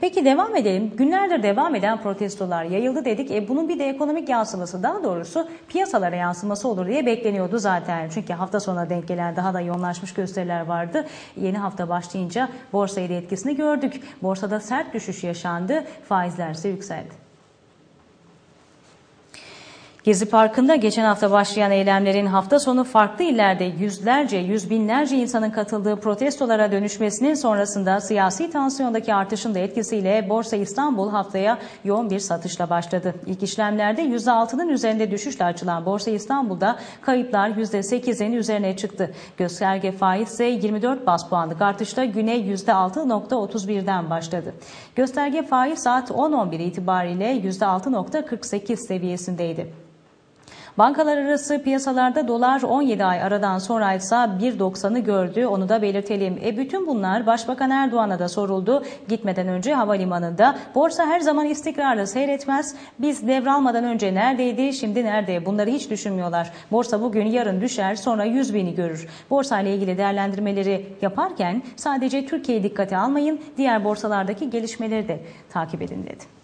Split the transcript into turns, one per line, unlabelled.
Peki devam edelim. Günlerdir devam eden protestolar yayıldı dedik. Bunun bir de ekonomik yansıması, daha doğrusu piyasalara yansıması olur diye bekleniyordu zaten. Çünkü hafta sonuna denk gelen daha da yoğunlaşmış gösteriler vardı. Yeni hafta başlayınca borsaya da etkisini gördük. Borsada sert düşüş yaşandı. Faizler ise yükseldi. Gezi Parkı'nda geçen hafta başlayan eylemlerin hafta sonu farklı illerde yüzlerce, yüz binlerce insanın katıldığı protestolara dönüşmesinin sonrasında siyasi tansiyondaki artışın da etkisiyle Borsa İstanbul haftaya yoğun bir satışla başladı. İlk işlemlerde %6'nın üzerinde düşüşle açılan Borsa İstanbul'da kayıplar %8'in üzerine çıktı. Gösterge faiz ise 24 bas puanlık artışla güne %6.31'den başladı. Gösterge faiz saat 10.11 itibariyle %6.48 seviyesindeydi. Bankalar arası piyasalarda dolar 17 ay aradan sonra ise 1.90'ı gördü. Onu da belirtelim. Bütün bunlar Başbakan Erdoğan'a da soruldu. Gitmeden önce havalimanında borsa her zaman istikrarlı seyretmez. Biz devralmadan önce neredeydi, şimdi nerede? Bunları hiç düşünmüyorlar. Borsa bugün yarın düşer, sonra 100.000'i görür. Borsa ile ilgili değerlendirmeleri yaparken sadece Türkiye'yi dikkate almayın, diğer borsalardaki gelişmeleri de takip edin dedi.